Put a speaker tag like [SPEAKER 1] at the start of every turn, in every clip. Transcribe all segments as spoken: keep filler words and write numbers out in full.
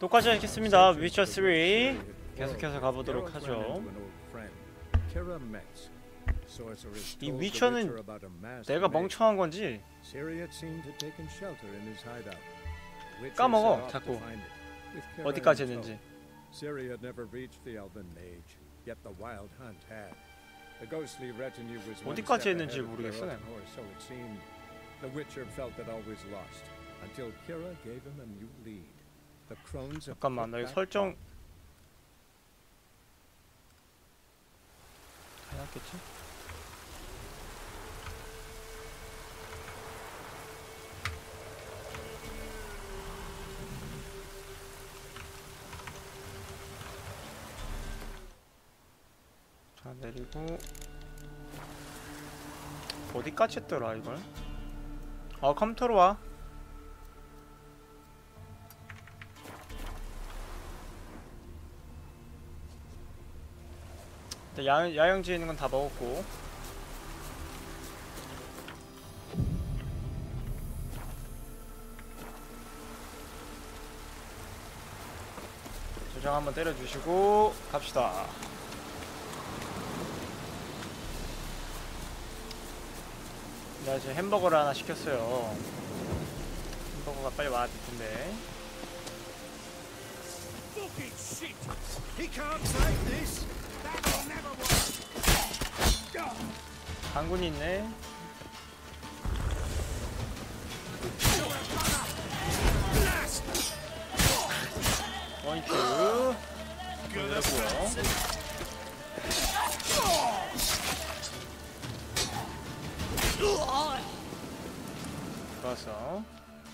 [SPEAKER 1] 똑같이 하겠습니다. 위쳐 삼 계속해서 가보도록 하죠. 이 위쳐는 내가 멍청한 건지 까먹어 자꾸 어디까지 했는지. 어디까지 했는지 모르겠어. 잠깐만, 나 이거 설정 해놨겠지? 자, 내리고 어디까지 했더라 이걸? 아, 컴퓨터로 와. 야, 야영지에 있는 건 다 먹었고, 저장 한번 때려주시고 갑시다. 내가 지금 햄버거를 하나 시켰어요. 햄버거가 빨리 와야 될 텐데. 당군이 있네. 원큐 그리고요. 좋았어.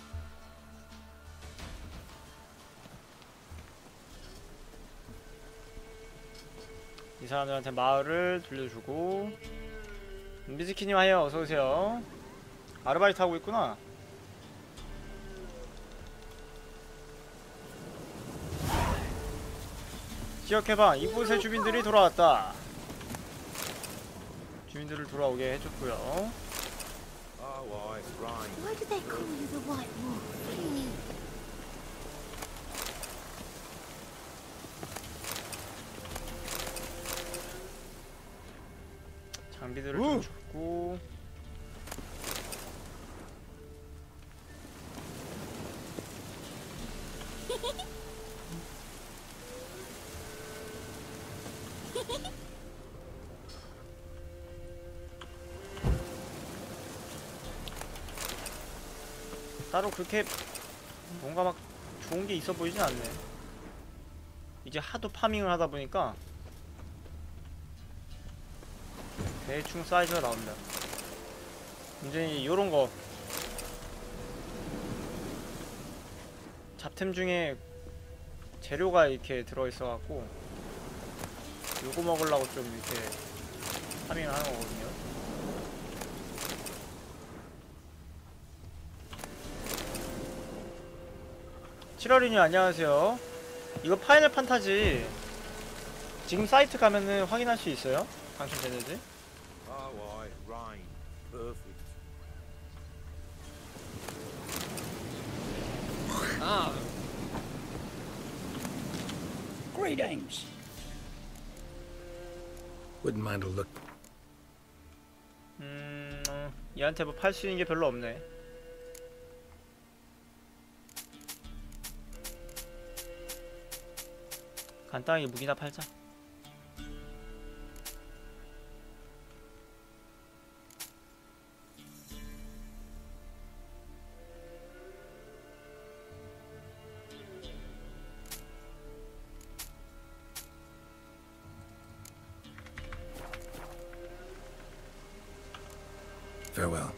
[SPEAKER 1] 이 사람들한테 마을을 돌려주고. 미즈키님 하여 어서오세요. 아르바이트 하고 있구나. 기억해봐, 이곳의 주민들이 돌아왔다. 주민들을 돌아오게 해줬고요.
[SPEAKER 2] Why do they call you the White Wolf?
[SPEAKER 1] 장비들을 좀 줬고. 따로 그렇게 뭔가 막 좋은 게 있어 보이진 않네. 이제 하도 파밍을 하다 보니까 대충 사이즈가 나온다. 이제 요런 거 잡템 중에 재료가 이렇게 들어있어 갖고 요거 먹으려고 좀 이렇게 파밍을 하는 거거든요. 칠월이님 안녕하세요. 이거 파이널 판타지 지금 사이트 가면은 확인할 수 있어요? 당첨되는지?
[SPEAKER 3] Ah. Greetings.
[SPEAKER 4] Wouldn't mind a look.
[SPEAKER 1] 음, 어, 얘한테 뭐 팔 수 있는 게 별로 없네. 간단하게 무기나 팔자.
[SPEAKER 4] Farewell.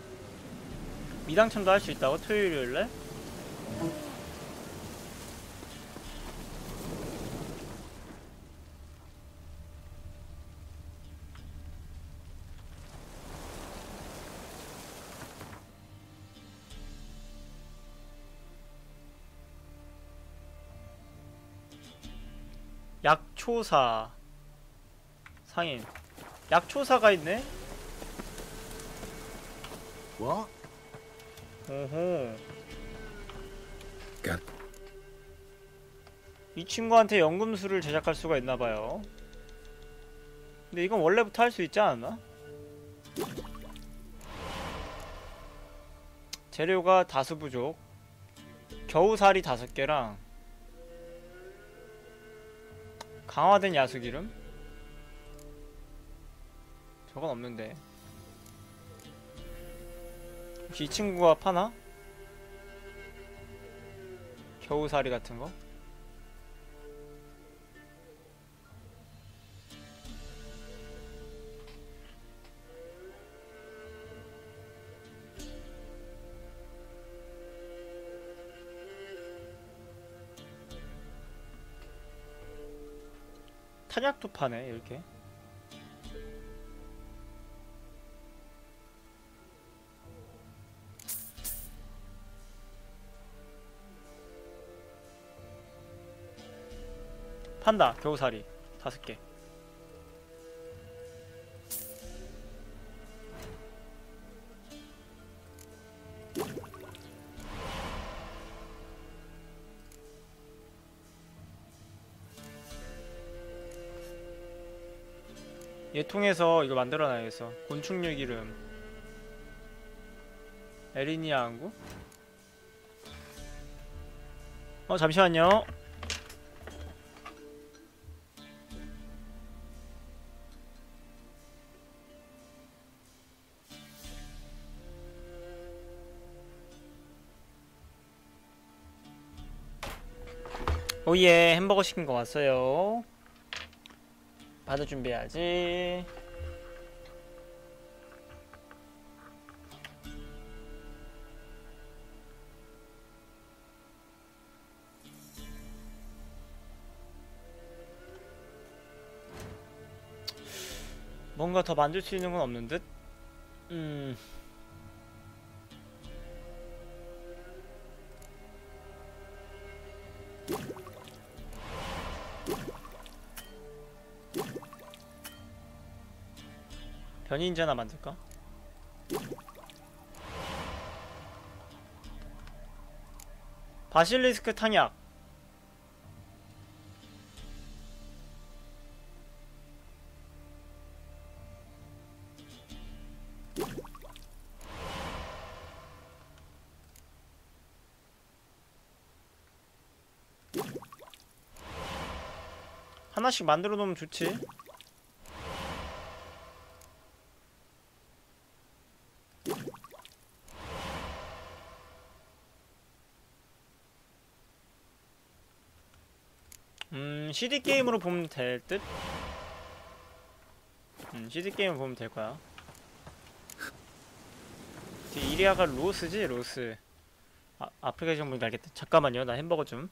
[SPEAKER 1] 미당첨도 할 수 있다고? 토요일요일날? 약초사 상인. 약초사가 있네?
[SPEAKER 4] What?
[SPEAKER 1] 오호.
[SPEAKER 4] Got
[SPEAKER 1] 이 친구한테 연금술을 제작할 수가 있나봐요. 근데 이건 원래부터 할 수 있지 않았나? 재료가 다수 부족. 겨우살이 다섯 개랑 강화된 야수기름? 저건 없는데. 혹시 이 친구가 파나? 겨우살이 같은 거? 탄약도 파네 이렇게. 판다. 겨우살이 다섯 개. 얘 통해서 이거 만들어놔야겠어. 곤충류 기름, 에리니아 항구. 어 잠시만요. 오예, 햄버거 시킨 거 왔어요. 받을 준비해야지. 뭔가 더 만들 수 있는 건 없는 듯? 음. 변이인자 하나 만들까? 바실리스크 탕약. 하나씩 만들어 놓으면 좋지. 음, 씨디 게임으로 보면 될 듯? 음, 씨디 게임을 보면 될 거야. 이리아가 로스지? 로스. 아, 아플리케이션 보니까 알겠다. 잠깐만요. 나 햄버거 좀.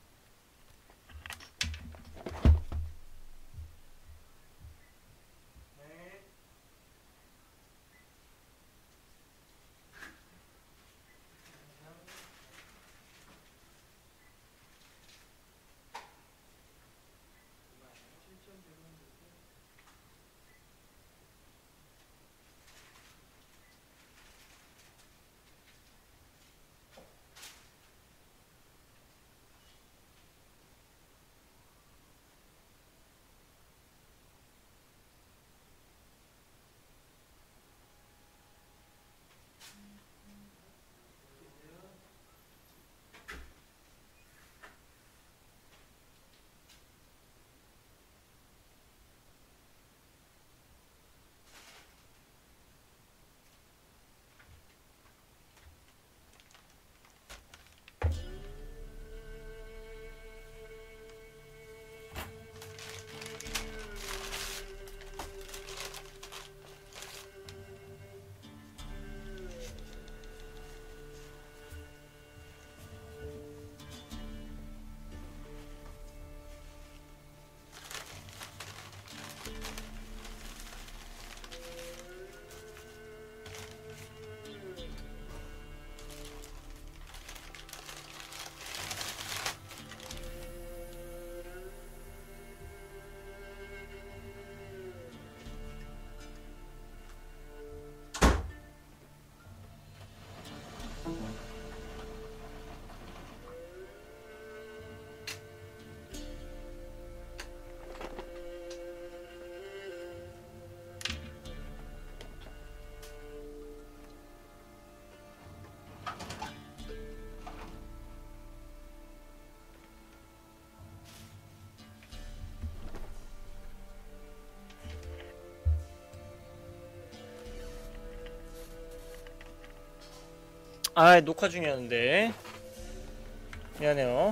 [SPEAKER 1] 아, 녹화 중이었는데 미안해요.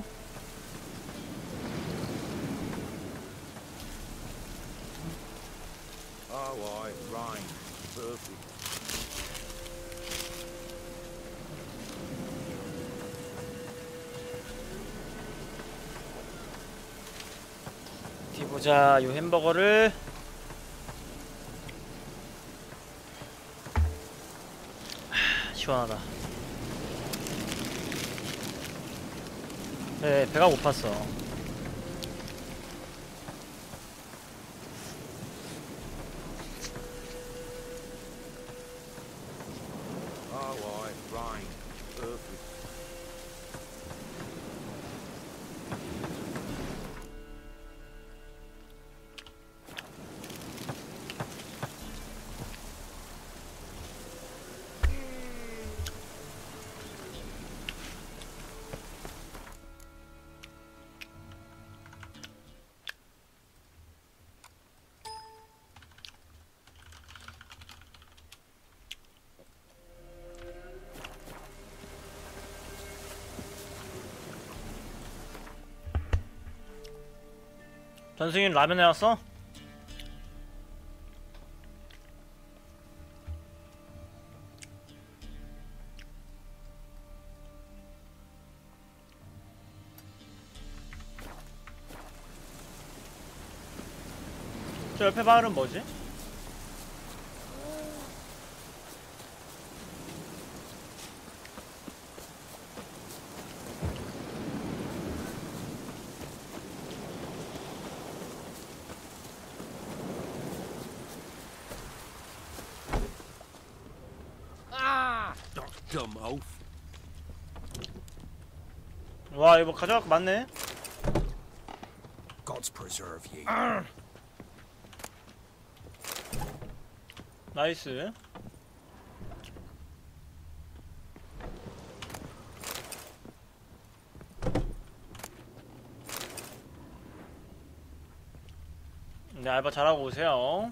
[SPEAKER 5] Oh, I rain. Perfect.
[SPEAKER 1] 어디 보자. 요 햄버거를 하, 시원하다. 네, 배가 고팠어.
[SPEAKER 5] Oh, I rain. Perfect.
[SPEAKER 1] 전승인 라면 해왔어? 저 옆에 마을은 뭐지?
[SPEAKER 5] Dumb oaf.
[SPEAKER 1] 와, 이거 가져갈 거 많네.
[SPEAKER 4] Gods preserve ye.
[SPEAKER 1] 나이스. 네, 알바 잘하고 오세요.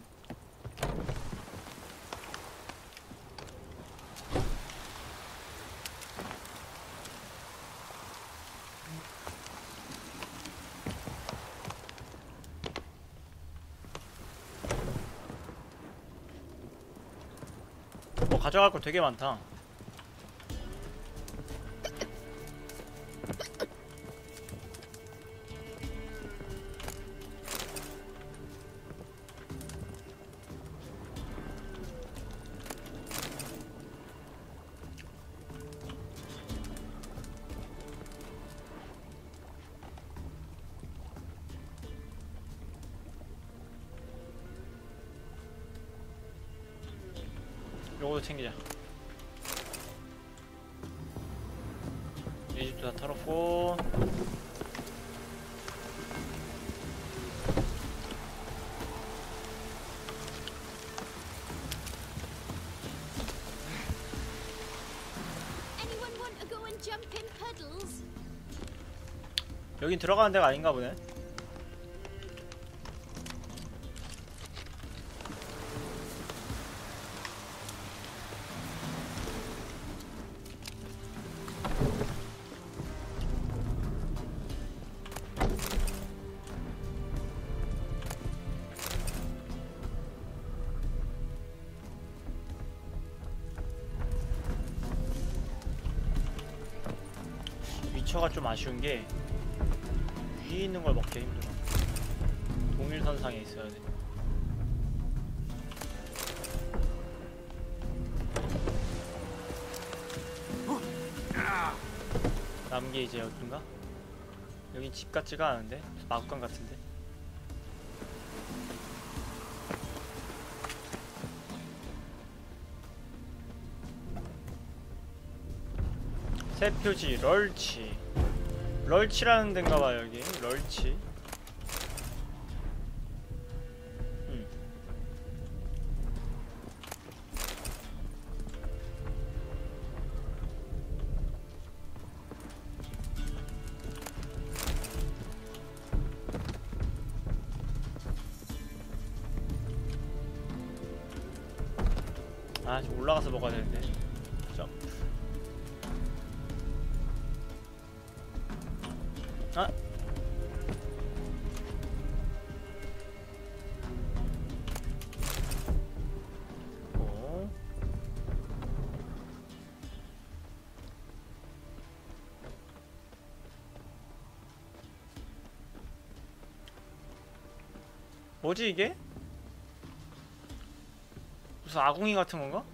[SPEAKER 1] 뭐 가져갈 거 되게 많다. 요거도 챙기자. 이 집도 다 털었고.
[SPEAKER 2] Anyone want to go and jump in puddles?
[SPEAKER 1] 여긴 들어가는 데가 아닌가 보네. 위쳐가 좀 아쉬운 게 위에 있는 걸 먹기 힘들어. 동일선상에 있어야 돼. 남은 게 이제 여긴가? 여긴 집 같지가 않은데? 마구간 같은데? 새 표지 럴치. 럴치라는 데인가봐. 여기 럴치. 음. 아, 좀 올라가서 먹어야 되는데. 점프. 아. 오. 뭐지 이게? 무슨 아궁이 같은 건가?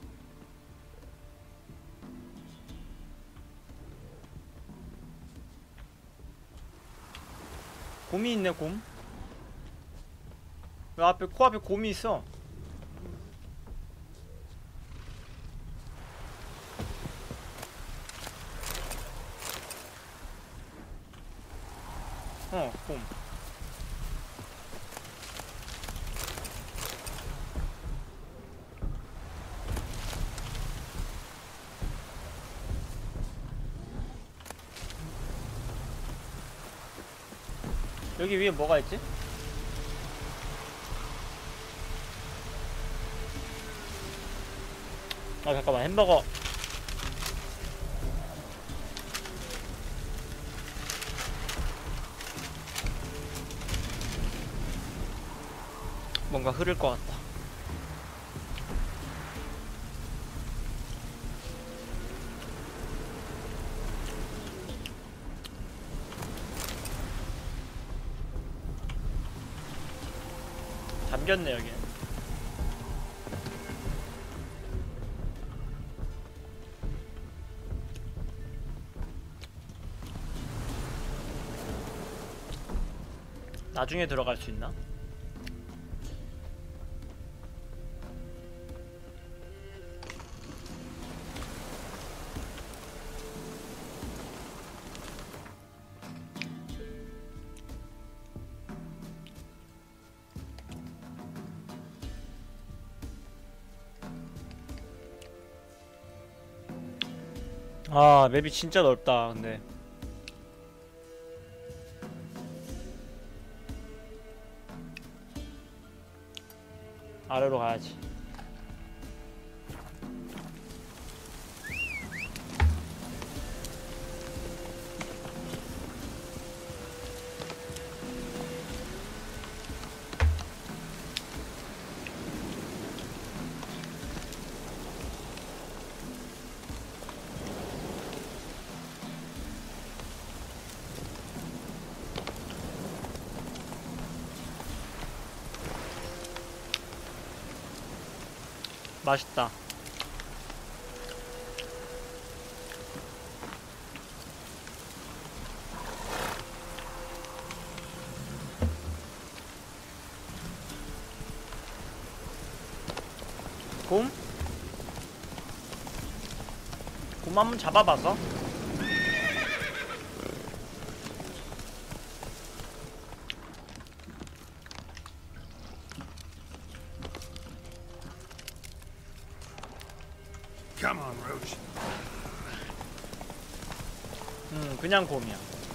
[SPEAKER 1] 곰이 있네, 곰. 왜 앞에, 코앞에 곰이 있어? 어, 곰. 여기 위에 뭐가 있지? 아 잠깐만, 햄버거. 뭔가 흐를 것 같다. 잠겼네 여기. 나중에 들어갈 수 있나? 아, 맵이 진짜 넓다. 근데 아래로 가야지. 맛있다. 곰? 곰 한번 잡아봤어?
[SPEAKER 4] Come on, Roach.
[SPEAKER 1] 음, 그냥 곰이야.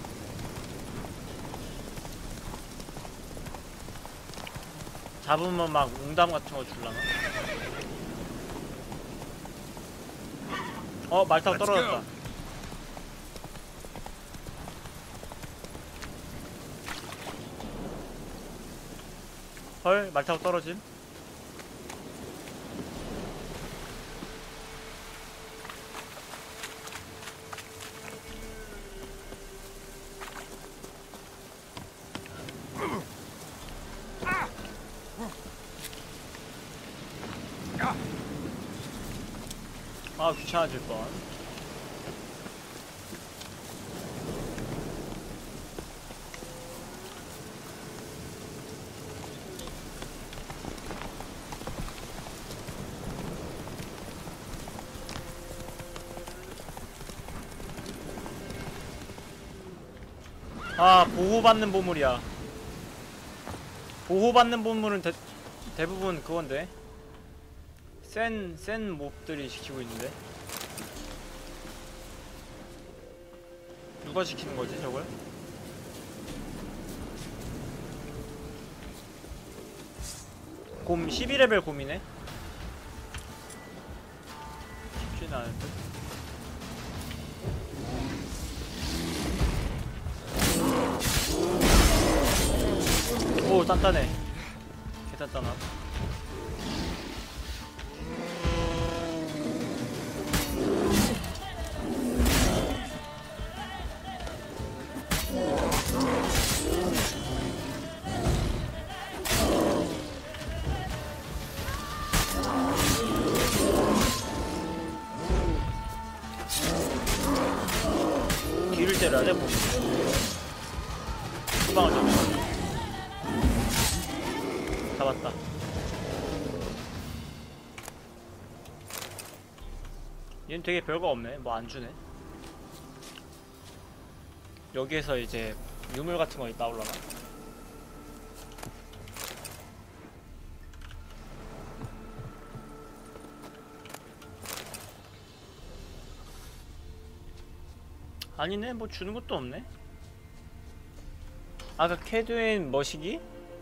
[SPEAKER 1] 잡으면 막 웅담 같은 거 줄라나? 어, 말 타고
[SPEAKER 4] Let's
[SPEAKER 1] 떨어졌다.
[SPEAKER 4] go.
[SPEAKER 1] 헐, 말 타고 떨어짐? 아, 귀찮아질 뻔. 아, 보호받는 보물이야. 보호받는 보물은 대, 대부분 그건데. 센, 센 몹들이 시키고 있는데. 누가 시키는 거지, 저걸? 곰 십이 레벨 곰이네? 쉽지는 않을 듯. 오 단단해. 개 단단함. 뒤를 때려야 돼, 몸. 후방을 좀 잡았다. 얘는 되게 별거 없네. 뭐 안 주네. 여기에서 이제 유물 같은 거 나올라나? 아니네. 뭐 주는 것도 없네. 아까 캐드윈 머시기?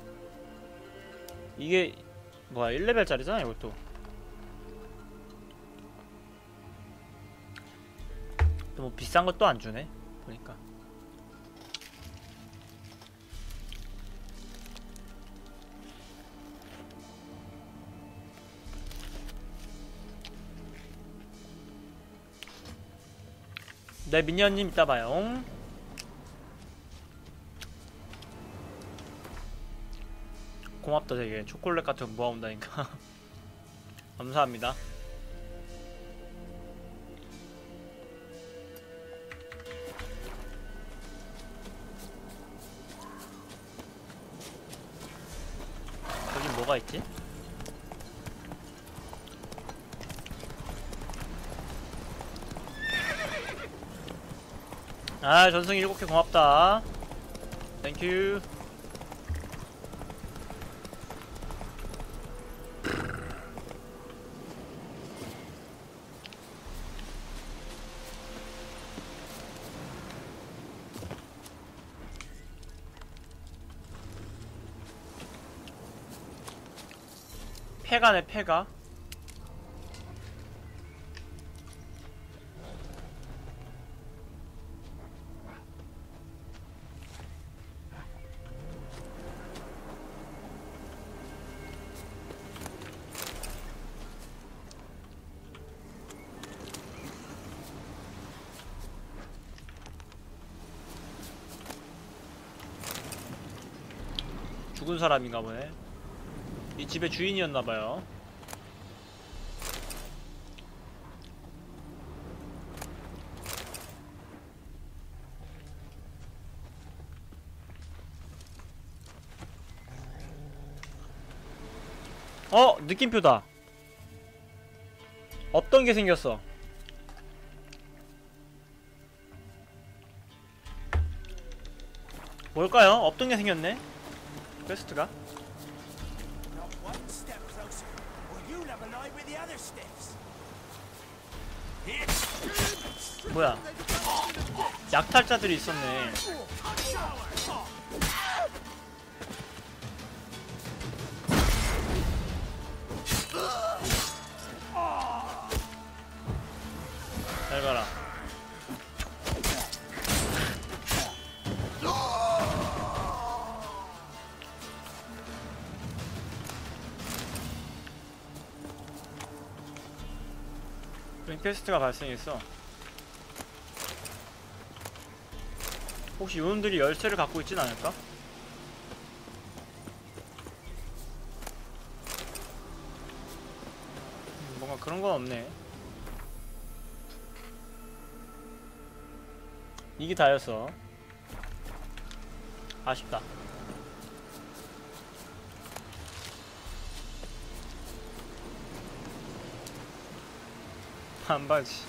[SPEAKER 1] 이게 뭐야 일 레벨짜리잖아 이것도. 또 뭐 비싼 것도 안 주네 보니까. 네, 미니언님 이따 봐요. 고맙다 되게. 초콜릿 같은 거 모아온다니까. 감사합니다. 여긴 뭐가 있지? 아, 전승이 일곱 개 고맙다. 땡큐. 폐가네, 폐가. 죽은 사람인가 보네. 이 집의 주인이었나봐요. 어! 느낌표다. 없던 게 생겼어. 뭘까요? 없던 게 생겼네. 퀘스트가. 뭐야? 약탈자들이 있었네. 잘 가라. 퀘스트가 발생했어. 혹시 요놈들이 열쇠를 갖고 있진 않을까? 음, 뭔가 그런 건 없네. 이게 다였어. 아쉽다. 반바지.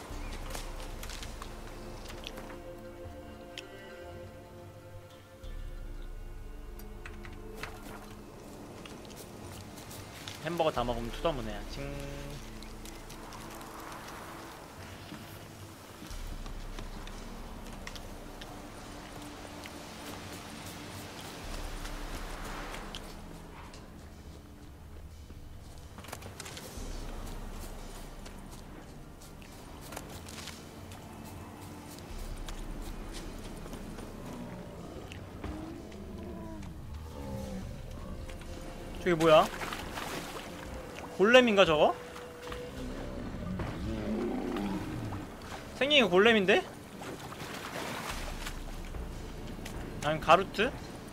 [SPEAKER 1] 햄버거 다 먹으면 투더무네. 징. 저게 뭐야? 골렘인가 저거? 생긴 게 골렘인데? 아니 가루트?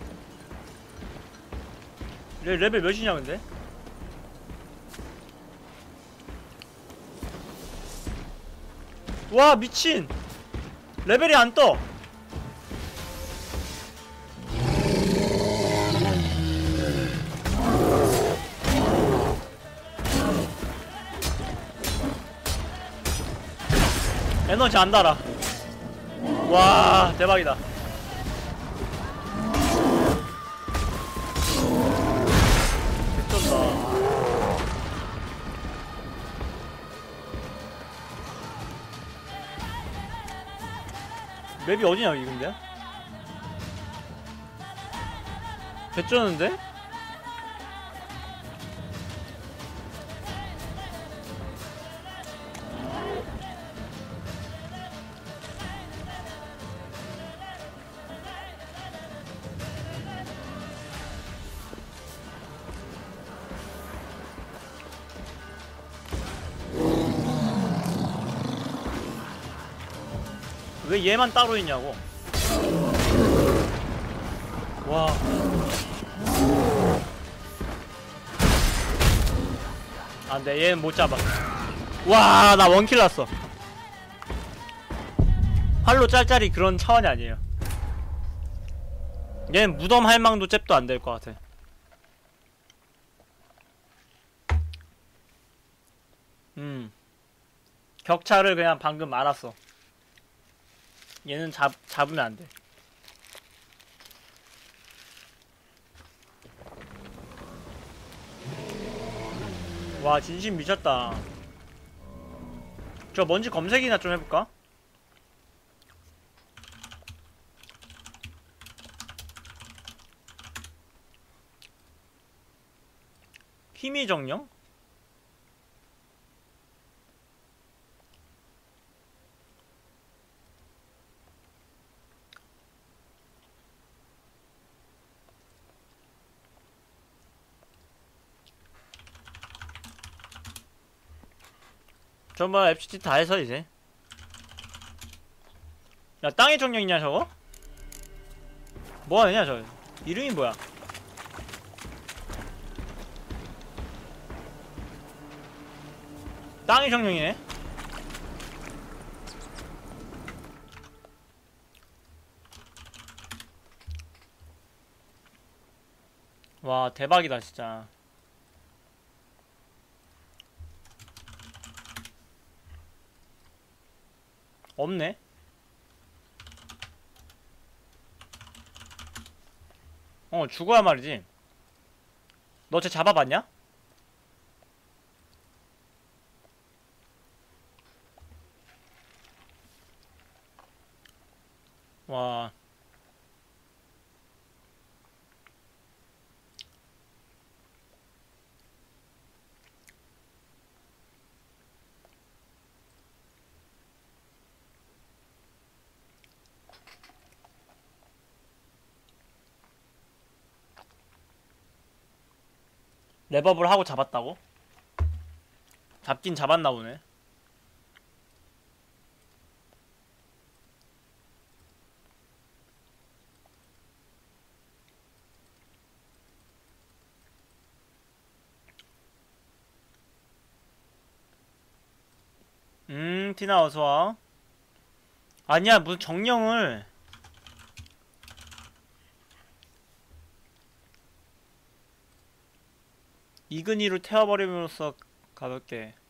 [SPEAKER 1] 레, 레벨 몇이냐 근데? 와 미친! 레벨이 안 떠! 에너지 안 달아. 와 대박이다. 미쳤다. 맵이 어디냐 여기 근데? 개쩌는데? 왜 얘만 따로 있냐고. 와. 안돼 얘는 못 잡아. 와 나 원킬 났어. 활로 짤짤이 그런 차원이 아니에요. 얘는 무덤 할망도 잽도 안 될 것 같아. 음 격차를 그냥 방금 알았어. 얘는 잡, 잡으면 안 돼. 와 진심 미쳤다. 저 먼지 검색이나 좀 해볼까? 힘이 정령? 전부 앱시티 다 해서 이제. 야 땅의 정령이냐 저거? 뭐하느냐 저 이름이 뭐야? 땅의 정령이네? 와 대박이다 진짜. 없네? 어 죽어야 말이지. 너 쟤 잡아봤냐? 와 랩업을 하고 잡았다고? 잡긴 잡았나 보네. 음 티나 어서와. 아니야 무슨 정령을 이근이로 태워버림으로써 가볍게